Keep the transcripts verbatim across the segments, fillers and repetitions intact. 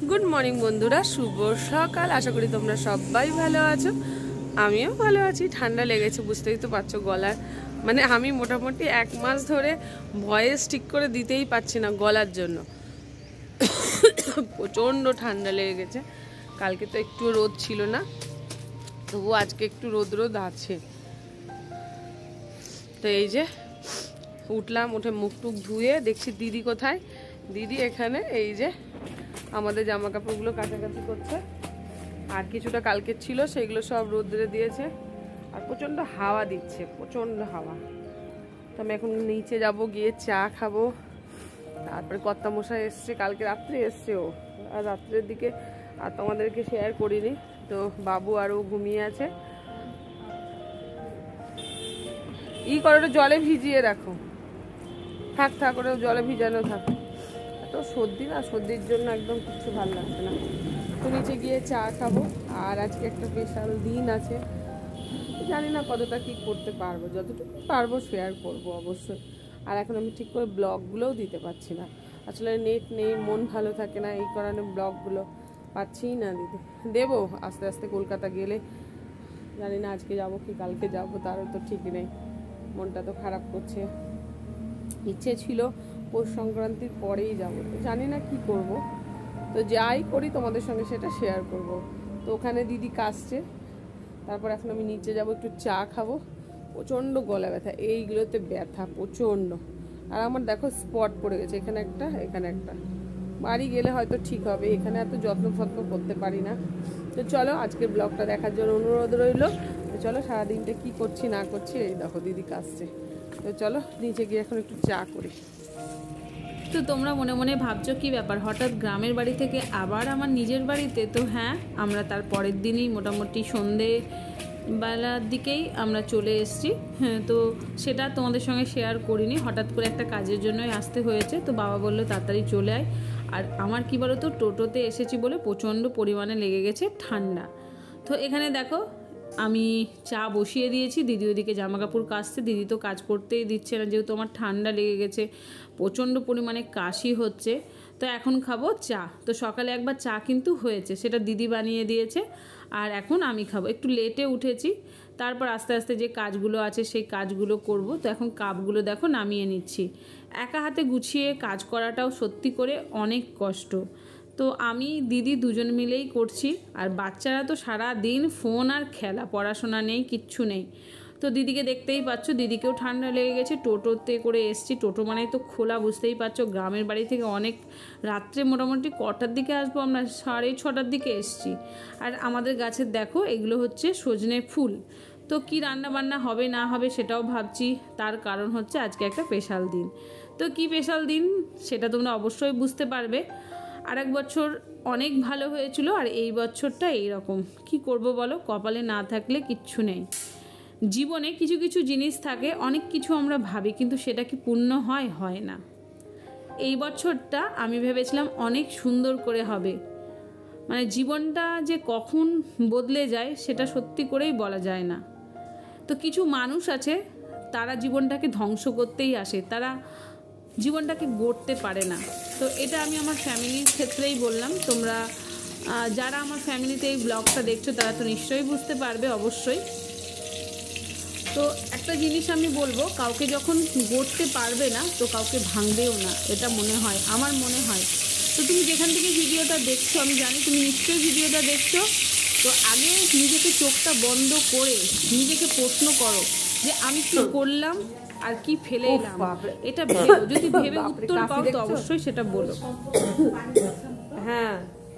Good morning বন্ধুরা, শুভ সকাল। আশা করি তোমরা সবাই ভালো আছো, আমিও ভালো আছি। ঠান্ডা লেগেছে, বুঝতেই তো পারছো গলার, মানে আমি মোটামুটি এক মাস ধরে ভয়েস ঠিক করে দিতেই পারছি না গলার জন্য। প্রচণ্ড ঠান্ডা লেগে গেছে। কালকে তো একটু রোদ ছিল না, তবুও আজকে একটু রোদ রোদ আছে। তো এই যে উঠলাম, উঠে মুখ টুক ধুয়ে দেখছি দিদি কোথায়। দিদি এখানে এই যে আমাদের জামা কাপড়গুলো কাছাকাছি করছে, আর কিছুটা কালকের ছিল সেগুলো সব রোদ্রে দিয়েছে। আর প্রচণ্ড হাওয়া দিচ্ছে, প্রচণ্ড হাওয়া। তো আমি এখন নিচে যাব, গিয়ে চা খাবো। তারপরে কর্তা মশাই এসছে, কালকে রাত্রে এসছে ও, আর রাত্রের দিকে আর তোমাদেরকে শেয়ার করিনি। তো বাবু আরও ঘুমিয়ে আছে। ই করে জলে ভিজিয়ে রাখো, থাক থাক ওটা জলে ভিজানো থাক। এত সর্দি না, সর্দির জন্য একদম কিছু ভালো লাগছে না। তো নিচে গিয়ে চা খাবো। আর আজকে একটা স্পেশাল দিন আছে, জানি না কতটা কি করতে পারবো, যতটুকু পারবো শেয়ার করবো অবশ্যই। আর এখন আমি ঠিক করে ব্লগগুলোও দিতে পারছি না, আসলে নেট নেই, মন ভালো থাকে না, এই কারণে ব্লগগুলো পাচ্ছি না দিতে। দেবো আস্তে আস্তে, কলকাতা গেলে। জানি না আজকে যাব কি কালকে যাব, তারও তো ঠিক নেই। মনটা তো খারাপ করছে। ইচ্ছে ছিল পৌষ সংক্রান্তির পরেই যাবো, তো জানি না কি করব। তো যাই করি তোমাদের সঙ্গে সেটা শেয়ার করব। তো ওখানে দিদি কাশছে, তারপর এখন আমি নিচে যাব, একটু চা খাবো। প্রচণ্ড গলা ব্যথা, এইগুলোতে ব্যথা প্রচণ্ড। আর আমার দেখো স্পট পড়ে গেছে, এখানে একটা, এখানে একটা। বাড়ি গেলে হয়তো ঠিক হবে, এখানে এত যত্ন ফত্ন করতে পারি না। তো চলো আজকের ব্লগটা দেখার জন্য অনুরোধ রইল। তো চলো সারাদিনটা কি করছি না করছি, এই দেখো দিদি কাশছে। তো চলো নিচে গিয়ে এখন একটু চা করি। তো তোমরা মনে মনে ভাবছো কি ব্যাপার, হঠাৎ গ্রামের বাড়ি থেকে আবার আমার নিজের বাড়িতে? তো হ্যাঁ, আমরা তার পরের দিনই মোটামুটি সন্ধে বেলার দিকেই আমরা চলে এসেছি। হ্যাঁ, তো সেটা তোমাদের সঙ্গে শেয়ার করিনি, হঠাৎ করে একটা কাজের জন্যই আসতে হয়েছে। তো বাবা বললো তাড়াতাড়ি চলে আয়। আর আমার কী বলো তো, টোটোতে এসেছি বলে প্রচণ্ড পরিমাণে লেগে গেছে ঠান্ডা। তো এখানে দেখো আমি চা বসিয়ে দিয়েছি, দিদি ওদিকে জামা কাপড় কাচতে। দিদি তো কাজ করতেই দিচ্ছে না, যেহেতু আমার ঠান্ডা লেগে গেছে, প্রচণ্ড পরিমাণে কাশি হচ্ছে। তো এখন খাবো চা। তো সকালে একবার চা কিন্তু হয়েছে, সেটা দিদি বানিয়ে দিয়েছে, আর এখন আমি খাবো। একটু লেটে উঠেছি, তারপর আস্তে আস্তে যে কাজগুলো আছে সেই কাজগুলো করব। তো এখন কাপগুলো দেখো নামিয়ে নিচ্ছি। একা হাতে গুছিয়ে কাজ করাটাও সত্যি করে অনেক কষ্ট। তো আমি দিদি দুজন মিলেই করছি। আর বাচ্চারা তো সারা দিন ফোন আর খেলা, পড়াশোনা নেই, কিচ্ছু নেই। তো দিদিকে দেখতেই পাচ্ছ, দিদিকেও ঠান্ডা লেগে গেছে। টোটোতে করে এসছি, টোটো মানে তো খোলা, বুঝতেই পারছো। গ্রামের বাড়ি থেকে অনেক রাত্রে, মোটামুটি কটার দিকে আসবো আমরা, সাড়ে ছটার দিকে এসছি। আর আমাদের গাছের দেখো এগুলো হচ্ছে সজনে ফুল। তো কি রান্না বান্না হবে না হবে সেটাও ভাবছি, তার কারণ হচ্ছে আজকে একটা স্পেশাল দিন। তো কি স্পেশাল দিন সেটা তোমরা অবশ্যই বুঝতে পারবে। আর এক বছর অনেক ভালো হয়েছিল, আর এই বছরটা এইরকম। কি করব বলো, কপালে না থাকলে কিচ্ছু নেই। জীবনে কিছু কিছু জিনিস থাকে, অনেক কিছু আমরা ভাবি, কিন্তু সেটা কি পূর্ণ হয়? হয় না। এই বছরটা আমি ভেবেছিলাম অনেক সুন্দর করে হবে, মানে জীবনটা যে কখন বদলে যায় সেটা সত্যি করেই বলা যায় না। তো কিছু মানুষ আছে, তারা জীবনটাকে ধ্বংস করতেই আসে, তারা জীবনটাকে গড়তে পারে না। তো এটা আমি আমার ফ্যামিলির ক্ষেত্রেই বললাম। তোমরা যারা আমার ফ্যামিলিতে এই ব্লগটা দেখছো তারা তো নিশ্চয়ই বুঝতে পারবে অবশ্যই। তো একটা জিনিস আমি বলবো, কাউকে যখন গড়তে পারবে না তো কাউকে ভাঙবেও না, এটা মনে হয়, আমার মনে হয়। তো তুমি যেখান থেকে ভিডিওটা দেখছো, আমি জানি তুমি নিশ্চয়ই ভিডিওটা দেখছো। তো আগে নিজেকে চোখটা বন্ধ করে নিজেকে প্রশ্ন করো যে আমি কি করলাম আর কি ফেলে এলাম। এটা ভেবো, যদি ভেবে উত্তর পাও তো অবশ্যই সেটা বলো। হ্যাঁ,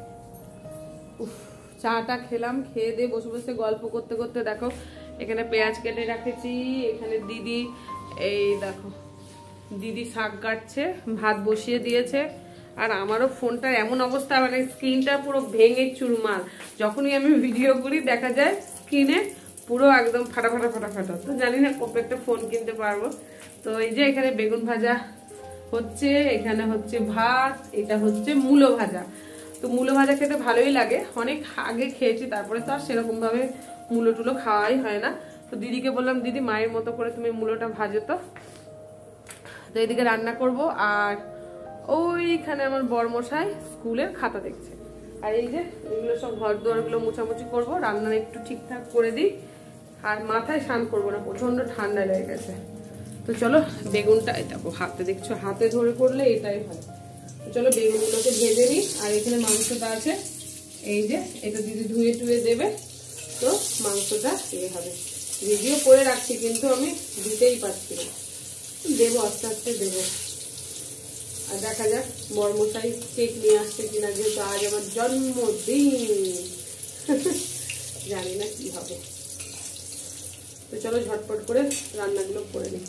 চাটা খেলাম, খেয়ে দিয়ে বসে বসে গল্প করতে করতে দেখো এখানে পেঁয়াজ কেটে রাখেছি। এখানে দিদি এই দেখো দিদি শাক কাটছে, ভাত বসিয়ে দিয়েছে। আর আমারও ফোনটা এমন অবস্থা, মানে স্ক্রিনটা পুরো ভেঙে চুরমার। যখনই আমি ভিডিও করি দেখা যায় স্ক্রিনে পুরো একদম ফাটা ফাটা ফাটা ফাটা। তো জানি না কবে একটা ফোন কিনতে পারবো। তো এই যে এখানে বেগুন ভাজা হচ্ছে, এখানে হচ্ছে ভাত, এটা হচ্ছে মূলো ভাজা। তো মূলো ভাজা খেতে ভালোই লাগে, অনেক আগে খেয়েছি, তারপরে তো আর সেরকম ভাবে মূলো টুলো খাওয়াই হয় না। তো দিদিকে বললাম দিদি মায়ের মতো করে তুমি মূলোটা ভাজো। তো তো এদিকে রান্না করব। আর ওইখানে আমার বড়মশাই স্কুলের খাতা দেখছে। আর এই যে এগুলো সব ঘর দুয়ারগুলো মোছামুছি করবো, রান্না একটু ঠিকঠাক করে দিই। আর মাথায় স্নান করবো না, প্রচন্ড ঠান্ডা লেগে গেছে। তো চলো বেগুনটা, দেখো হাতে দেখছো, হাতে ধরে করলে এটাই হয়। তো চলো বেগুনগুলোকে ভেজে নিই। আর এখানে মাংসটা আছে, এই যে এটা দিদি ধুয়ে টুয়ে দেবে, তো মাংসটা ইয়ে হবে। ভিডিও করে রাখছি কিন্তু আমি দিতেই পারছি না, দেবো আস্তে আস্তে দেবো। আর দেখা যাক বড়মশাই কেক নিয়ে আসছে কিনা, যেহেতু আজ আমার জন্মদিন। জানি না কি হবে। তো চলো ঝটপট করে রান্নাগুলো করে নিই।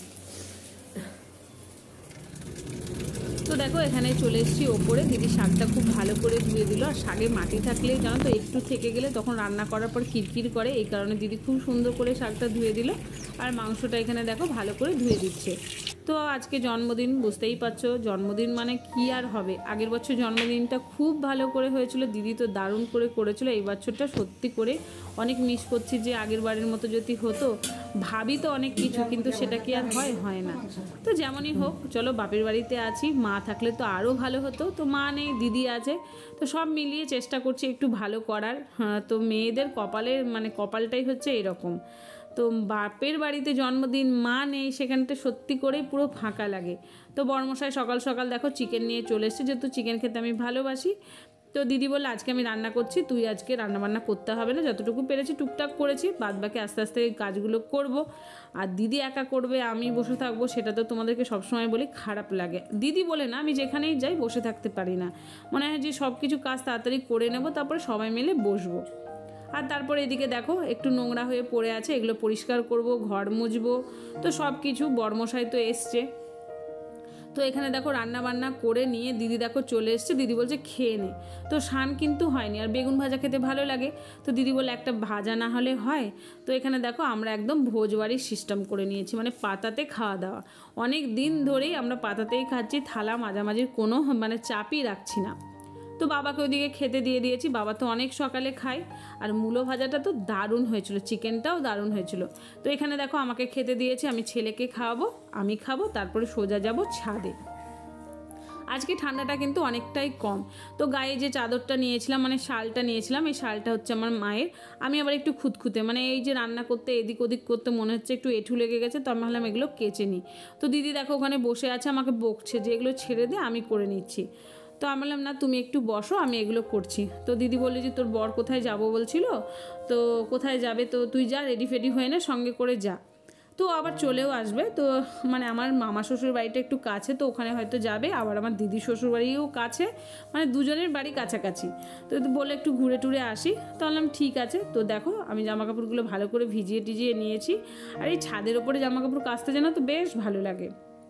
তো দেখো এখানে চলে এসেছি ওপরে, দিদি শাকটা খুব ভালো করে ধুয়ে দিল। আর শাকে মাটি থাকলে জানো তো একটু থেকে গেলে তখন রান্না করার পর কিরকির করে, এই কারণে দিদি খুব সুন্দর করে শাকটা ধুয়ে দিল। আর মাংসটা এখানে দেখো ভালো করে ধুয়ে দিচ্ছে। তো আজকে জন্মদিন, বুঝতেই পারছো জন্মদিন মানে কি আর হবে। আগের বছর জন্মদিনটা খুব ভালো করে হয়েছিল, দিদি তো দারুণ করে করেছিল। এই বছরটা সত্যি করে অনেক মিস করছি, যে আগের বারের মতো যদি হতো। ভাবি তো অনেক কিছু, কিন্তু সেটা কি আর হয় হয় না। তো যেমনই হোক চলো, বাপের বাড়িতে আছি, মা থাকলে তো আরও ভালো হতো। তো মা নেই, দিদি আছে, তো সব মিলিয়ে চেষ্টা করছি একটু ভালো করার। হ্যাঁ, তো মেয়েদের কপালে মানে কপালটাই হচ্ছে এরকম। তো বাপের বাড়িতে জন্মদিন, মা নেই, সেখানটা সত্যি করেই পুরো ফাঁকা লাগে। তো বড়মশাই সকাল সকাল দেখো চিকেন নিয়ে চলে এসেছে, যেহেতু চিকেন খেতে আমি ভালোবাসি। তো দিদি বললো আজকে আমি রান্না করছি, তুই আজকে রান্নাবান্না করতে হবে না, যতটুকু পেরেছি টুকটাক করেছি, বাদ বাকি আস্তে আস্তে কাজগুলো করব। আর দিদি একা করবে, আমি বসে থাকবো, সেটা তো তোমাদেরকে সবসময় বলি খারাপ লাগে। দিদি বলে না, আমি যেখানেই যাই বসে থাকতে পারি না, মনে হয় যে সব কিছু কাজ তাড়াতাড়ি করে নেব, তারপরে সবাই মিলে বসবো। আর তারপরে এদিকে দেখো একটু নোংরা হয়ে পড়ে আছে, এগুলো পরিষ্কার করব, ঘর মুছবো। তো সব কিছু বড়মশাই তো এসছে। তো এখানে দেখো রান্না বান্না করে নিয়ে দিদি দেখো চলে এসছে, দিদি বলছে খেয়ে নে। তো শান কিন্তু হয়নি, আর বেগুন ভাজা খেতে ভালো লাগে, তো দিদি বলে একটা ভাজা না হলে হয়। তো এখানে দেখো আমরা একদম ভোজবাড়ির সিস্টেম করে নিয়েছি, মানে পাতাতে খাওয়া দাওয়া। অনেক দিন ধরেই আমরা পাতাতেই খাচ্ছি, থালা মাঝামাঝির কোনো মানে চাপই রাখছি না। তো বাবাকে ওদিকে খেতে দিয়ে দিয়েছি, বাবা তো অনেক সকালে খায়। আর মূলো ভাজাটা তো দারুণ হয়েছিল, চিকেনটাও দারুণ হয়েছিল। তো এখানে দেখো আমাকে খেতে দিয়েছি, আমি ছেলেকে খাওয়াবো, আমি খাবো, তারপরে সোজা যাব ছাদে। আজকে ঠান্ডাটা কিন্তু অনেকটাই কম। তো গায়ে যে চাদরটা নিয়েছিলাম, মানে শালটা নিয়েছিলাম, এই শালটা হচ্ছে আমার মায়ের। আমি আবার একটু খুঁতখুঁতে, মানে এই যে রান্না করতে এদিক ওদিক করতে মনে হচ্ছে একটু এঁঠু লেগে গেছে, তো আমি ভাবলাম এগুলো কেচে নিই। তো দিদি দেখো ওখানে বসে আছে, আমাকে বকছে যে এগুলো ছেড়ে দে, আমি করে নিচ্ছি। তো আমি বললাম না তুমি একটু বসো, আমি এগুলো করছি। তো দিদি বললো যে তোর বর কোথায় যাবো বলছিল, তো কোথায় যাবে, তো তুই যা রেডি ফেডি হয়ে না, সঙ্গে করে যা। তো আবার চলেও আসবে। তো মানে আমার মামা শ্বশুর বাড়িটা একটু কাছে, তো ওখানে হয়তো যাবে, আবার আমার দিদি শ্বশুর বাড়িও কাছে, মানে দুজনের বাড়ি কাছাকাছি। তো বলে একটু ঘুরে টুরে আসি। তো বললাম ঠিক আছে। তো দেখো আমি জামা কাপড়গুলো ভালো করে ভিজিয়ে টিজিয়ে নিয়েছি। আর এই ছাদের ওপরে জামা কাপড় কাচতে যেন তো বেশ ভালো লাগে।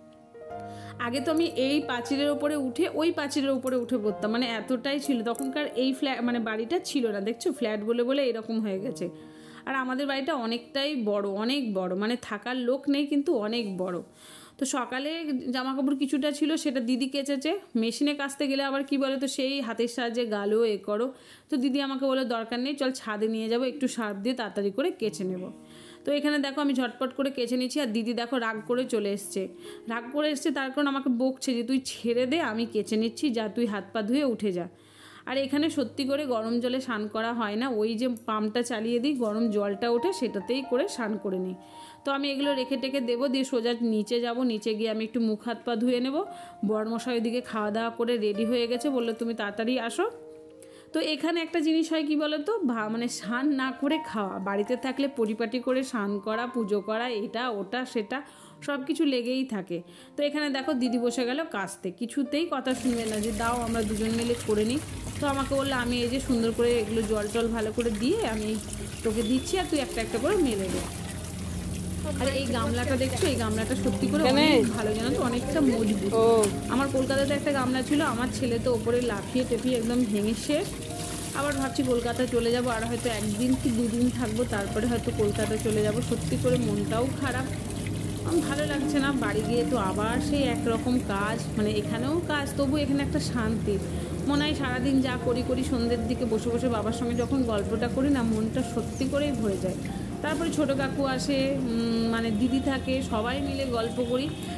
আগে তো আমি এই পাঁচিলের ওপরে উঠে ওই পাঁচিলের উপরে উঠে পড়তাম, মানে এতটাই ছিল তখনকার। এই ফ্ল্যাট মানে বাড়িটা ছিল না, দেখছো ফ্ল্যাট বলে বলে এরকম হয়ে গেছে। আর আমাদের বাড়িটা অনেকটাই বড়, অনেক বড়, মানে থাকার লোক নেই কিন্তু অনেক বড়। তো সকালে জামা কাপড় কিছুটা ছিল, সেটা দিদি কেচেছে। মেশিনে কাচতে গেলে আবার কি বলে, তো সেই হাতের সাহায্যে গালো এ করো। তো দিদি আমাকে বলে দরকার নেই, চল ছাদে নিয়ে যাবো, একটু সার্ফ দিয়ে তাড়াতাড়ি করে কেচে নেবো। তো এখানে দেখো আমি ঝটপট করে কেচে নিচ্ছি। আর দিদি দেখো রাগ করে চলে এসছে, রাগ করে এসছে তার কারণ আমাকে বকছে যে তুই ছেড়ে দে, আমি কেচে নিচ্ছি, যা তুই হাত পা ধুয়ে উঠে যা। আর এখানে সত্যি করে গরম জলে স্নান করা হয় না, ওই যে পাম্পটা চালিয়ে দিই, গরম জলটা ওঠে, সেটাতেই করে স্নান করে নিই। তো আমি এগুলো রেখে টেকে দেবো, দিয়ে সোজা নিচে যাব। নিচে গিয়ে আমি একটু মুখ হাত পা ধুয়ে নেবো। বড়মশাই ওইদিকে খাওয়া দাওয়া করে রেডি হয়ে গেছে, বললো তুমি তাড়াতাড়ি আসো। তো এখানে একটা জিনিস হয় কি বলো তো, ভা মানে স্নান না করে খাওয়া। বাড়িতে থাকলে পরিপাটি করে স্নান করা, পুজো করা, এটা ওটা সেটা সব কিছু লেগেই থাকে। তো এখানে দেখো দিদি বসে গেল কাচতে, কিছুতেই কথা শুনবে না যে দাও আমরা দুজন মিলে করে নিই। তো আমাকে বললো আমি এই যে সুন্দর করে এগুলো জল টল ভালো করে দিয়ে আমি তোকে দিচ্ছি, আর তুই একটা একটা করে মেলে দে। আর এই গামলাটা দেখছো, এই গামলাটা সত্যি করে অনেক ভালো, জানো তো অনেকটা মজবুত। আমার কলকাতাতে একটা গামলা ছিল, আমার ছেলে তো ওপরে লাফিয়ে টেপিয়ে একদম ভেঙে শেষ। আবার ভাবছি কলকাতা চলে যাব, আর হয়তো একদিন কি দুদিন থাকবো, তারপরে হয়তো কলকাতা চলে যাব। সত্যি করে মনটাও খারাপ, ভালো লাগছে না। বাড়ি গিয়ে তো আবার সেই একরকম কাজ, মানে এখানেও কাজ, তবু এখানে একটা শান্তি। মনে হয় সারাদিন যা করি করি সন্ধ্যের দিকে বসে বসে বাবার সঙ্গে যখন গল্পটা করি না, মনটা সত্যি করেই ভরে যায়। তারপরে ছোটো কাকু আসে, মানে দিদি থাকে, সবাই মিলে গল্প করি।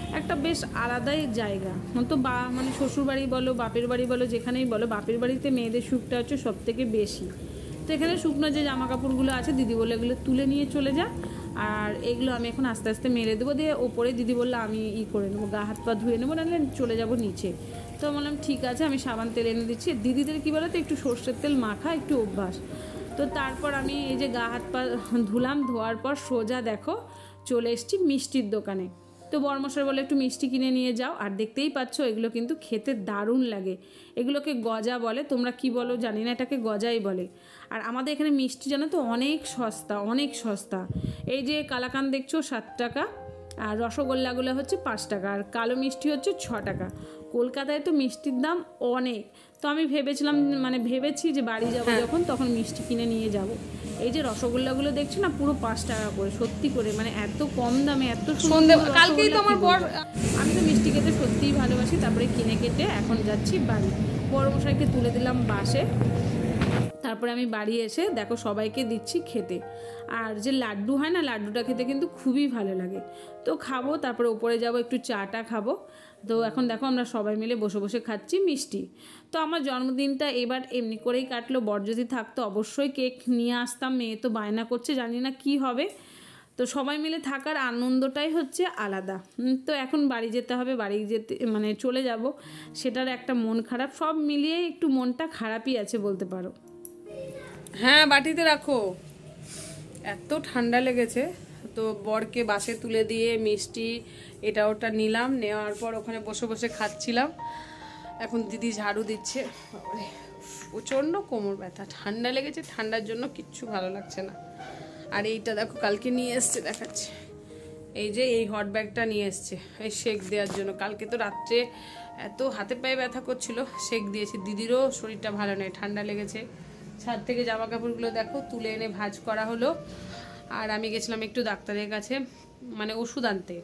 একটা বেশ আলাদাই জায়গা। তো বা মানে শ্বশুরবাড়ি বলো বাপের বাড়ি বলো যেখানেই বলো, বাপের বাড়িতে মেয়েদের সুখটা হচ্ছে সব থেকে বেশি। তো এখানে শুকনো যে জামা কাপড়গুলো আছে দিদি বলে এগুলো তুলে নিয়ে চলে যা, আর এগুলো আমি এখন আস্তে আস্তে মেলে দেবো। দিয়ে ওপরে দিদি বললো আমি ই করে নেবো, গা হাত পা ধুয়ে নেবো, নাহলে চলে যাব নিচে। তো বললাম ঠিক আছে, আমি সাবান তেল এনে দিচ্ছি। দিদিদের কী বলো তো একটু সর্ষের তেল মাখা একটু অভ্যাস। তো তারপর আমি এই যে গা হাত পা ধুলাম, ধোয়ার পর সোজা দেখো চলে এসেছি মিষ্টির দোকানে। তো বড়মশাই বলে একটু মিষ্টি কিনে নিয়ে যাও। আর দেখতেই পাচ্ছ এগুলো কিন্তু খেতে দারুণ লাগে। এগুলোকে গজা বলে, তোমরা কি বলো জানি না, এটাকে গজাই বলে। আর আমাদের এখানে মিষ্টি জানো তো অনেক সস্তা, অনেক সস্তা। এই যে কালাকান দেখছো সাত টাকা, আর রসগোল্লাগুলো হচ্ছে পাঁচ টাকা, আর কালো মিষ্টি হচ্ছে ছ টাকা। কলকাতায় তো মিষ্টির দাম অনেক। তো আমি ভেবেছিলাম মানে ভেবেছি যে বাড়ি যাবো যখন তখন মিষ্টি কিনে নিয়ে যাব। এই যে রসগোল্লাগুলো দেখছো না পুরো পাঁচ টাকা করে, সত্যি করে মানে এত কম দামে এত সুন্দর। কালকেই তো আমার বর, আমি তো মিষ্টি খেতে সত্যিই ভালোবাসি। তারপরে কিনে কেটে এখন যাচ্ছি বাড়ি, বড় মশাইকে তুলে দিলাম বাসে। তারপরে আমি বাড়ি এসে দেখো সবাইকে দিচ্ছি খেতে। আর যে লাড্ডু হয় না, লাড্ডুটা খেতে কিন্তু খুবই ভালো লাগে। তো খাবো, তারপরে ওপরে যাব একটু চাটা খাবো। তো এখন দেখো আমরা সবাই মিলে বসে বসে খাচ্ছি মিষ্টি। তো আমার জন্মদিনটা এবার এমনি করেই কাটলো। বর যদি থাকতো অবশ্যই কেক নিয়ে আসতাম, মেয়ে তো বায়না করছে, জানি না কি হবে। তো সবাই মিলে থাকার আনন্দটাই হচ্ছে আলাদা। তো এখন বাড়ি যেতে হবে, বাড়ি যেতে মানে চলে যাব, সেটার একটা মন খারাপ, সব মিলিয়ে একটু মনটা খারাপই আছে বলতে পারো। হ্যাঁ বাটিতে রাখো, এত ঠান্ডা লেগেছে। তো বরকে বাসে তুলে দিয়ে মিষ্টি এটা ওটা নিলাম, নেওয়ার পর ওখানে বসে বসে খাচ্ছিলাম। এখন দিদি ঝাড়ু দিচ্ছে। প্রচণ্ড কোমর ব্যথা, ঠান্ডা লেগেছে, ঠান্ডার জন্য কিচ্ছু ভালো লাগছে না। আর এইটা দেখো কালকে নিয়ে এসছে, দেখাচ্ছে, এই যে এই হট ব্যাগটা নিয়ে এসছে এই শেক দেওয়ার জন্য। কালকে তো রাত্রে এত হাতে পায়ে ব্যথা করছিল, শেক দিয়েছি। দিদিরও শরীরটা ভালো নেই, ঠান্ডা লেগেছে। ছাদ থেকে জামা কাপড়গুলো দেখো তুলে এনে ভাঁজ করা হলো। আর আমি গেছিলাম একটু ডাক্তারের কাছে, মানে ওষুধ আনতে।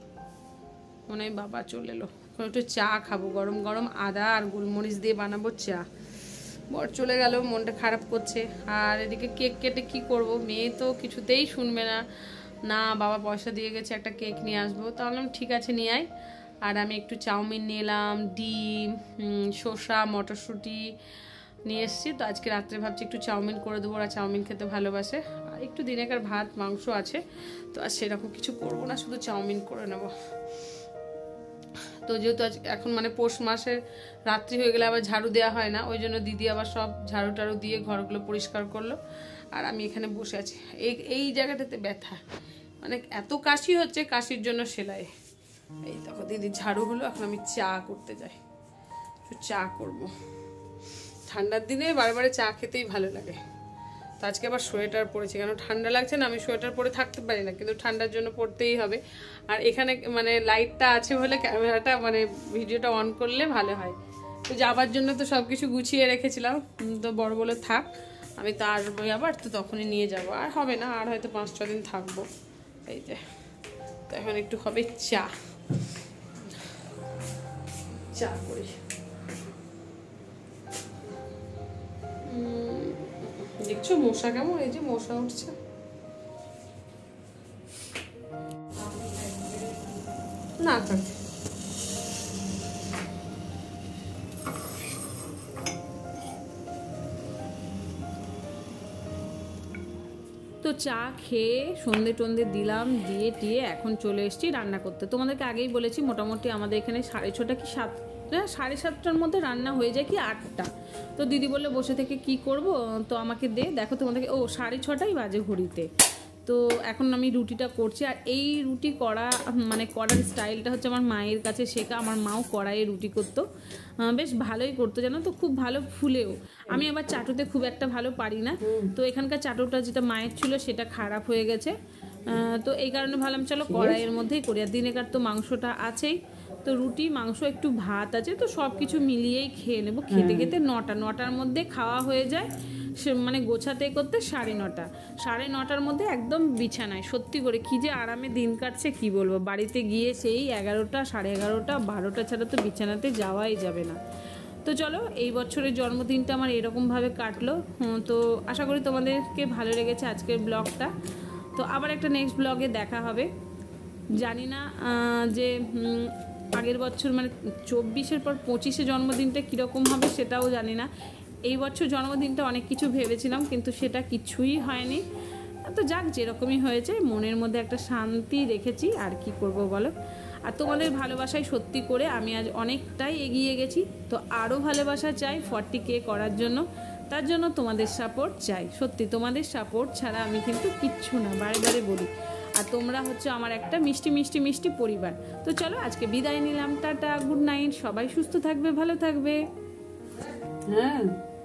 মনে হয় বাবা চলে এলো, এখন একটু চা খাবো, গরম গরম আদা আর গোলমরিচ দিয়ে বানাবো চা। বর চলে গেল, মনটা খারাপ করছে। আর এদিকে কেক কেটে কি করব, মেয়ে তো কিছুতেই শুনবে না। না বাবা পয়সা দিয়ে গেছে, একটা কেক নিয়ে আসবো। তাহলে ঠিক আছে নিয়ে আয়। আর আমি একটু চাউমিন নিয়ে এলাম, ডিম, শসা, মটরশুঁটি নিয়ে এসেছি। তো আজকে রাত্রে ভাবছি একটু চাউমিন করে দেবো, ওরা চাউমিন খেতে ভালোবাসে। আর একটু দিনেকার ভাত মাংস আছে, তো আর সেরকম কিছু করবো না, শুধু চাউমিন করে নেবো। তো যেহেতু আজ এখন মানে পৌষ মাসের রাত্রি হয়ে গেলে আবার ঝাড়ু দেওয়া হয় না, ওই জন্য দিদি আবার সব ঝাড়ু টাড়ু দিয়ে ঘরগুলো পরিষ্কার করলো। আর আমি এখানে বসে আছি, এই এই জায়গাটাতে ব্যথা, মানে এত কাশি হচ্ছে, কাশির জন্য সেলাই। এই দেখো দিদি ঝাড়ু হলো, এখন আমি চা করতে যাই, চা করব। ঠান্ডার দিনে বারবারে চা খেতেই ভালো লাগে। তো আজকে আবার সোয়েটার পরেছি, কেন ঠান্ডা লাগছে না, আমি সোয়েটার পরে থাকতে পারি না, কিন্তু ঠান্ডার জন্য পরতেই হবে। আর এখানে মানে লাইটটা আছে বলে ক্যামেরাটা মানে ভিডিওটা অন করলে ভালো হয়। তো যাবার জন্য তো সব কিছু গুছিয়ে রেখেছিলাম, তো বড় বলে থাক, আমি তো আসবো আবার, তো তখনই নিয়ে যাব। আর হবে না, আর হয়তো পাঁচ ছ দিন থাকবো। এই যে তো এখন একটু হবে চা, চা করি। দেখছো মশা কেমন, এই যে মশা উঠছে। না থাক, তো চা খেয়ে সন্ধে টন্ধে দিলাম, দিয়ে টিয়ে এখন চলে এসেছি রান্না করতে। তোমাদেরকে আগেই বলেছি মোটামুটি আমাদের এখানে সাড়ে ছটা কি সাত সাড়ে সাতটার মধ্যে রান্না হয়ে যায় কি আটটা। তো দিদি বললে বসে থেকে কি করব, তো আমাকে দে, দেখো তোমাদেরকে, ও সাড়ে ছটাই বাজে ঘড়িতে। তো এখন আমি রুটিটা করছি। আর এই রুটি করা মানে করার স্টাইলটা হচ্ছে আমার মায়ের কাছে শেখা। আমার মাও কড়াইয়ে রুটি করতো, বেশ ভালোই করতো জানো তো, খুব ভালো ফুলেও। আমি আবার চাটুতে খুব একটা ভালো পারি না, তো এখানকার চাটুটা যেটা মায়ের ছিল সেটা খারাপ হয়ে গেছে। তো এই কারণে ভাবলাম চলো কড়াইয়ের মধ্যেই করি। আর দিনেকার তো মাংসটা আছেই, তো রুটি মাংস একটু ভাত আছে, তো সব কিছু মিলিয়েই খেয়ে নেবো। খেতে খেতে নটা নটার মধ্যে খাওয়া হয়ে যায়, সে মানে গোছাতে করতে সাড়ে নটা সাড়ে নটার মধ্যে একদম বিছানায়। সত্যি করে কি যে আরামে দিন কাটছে কি বলবো। বাড়িতে গিয়ে সেই এগারোটা সাড়ে এগারোটা বারোটা ছাড়া তো বিছানাতে যাওয়াই যাবে না। তো চলো এই বছরের জন্মদিনটা আমার এরকমভাবে কাটলো। তো আশা করি তোমাদেরকে ভালো লেগেছে আজকের ব্লগটা। তো আবার একটা নেক্সট ব্লগে দেখা হবে। জানি না আহ, যে উম, আগের বছর মানে চব্বিশের পর পঁচিশে জন্মদিনটা কীরকম হবে সেটাও জানি না। এই বছর জন্মদিনটা অনেক কিছু ভেবেছিলাম, কিন্তু সেটা কিছুই হয়নি। তো যাক, যেরকমই হয়েছে মনের মধ্যে একটা শান্তি রেখেছি, আর কি করব বলো। আর তোমাদের ভালোবাসায় সত্যি করে আমি আজ অনেকটাই এগিয়ে গেছি। তো আরও ভালোবাসা চাই ফর্টি কে করার জন্য, তার জন্য তোমাদের সাপোর্ট চাই। সত্যি তোমাদের সাপোর্ট ছাড়া আমি কিন্তু কিচ্ছু না, বারে বারে বলি। আর তোমরা হচ্ছে আমার একটা মিষ্টি মিষ্টি মিষ্টি পরিবার। তো চলো আজকে বিদায় নিলাম, টাটা, গুড নাইট, সবাই সুস্থ থাকবে, ভালো থাকবে। হ্যাঁ।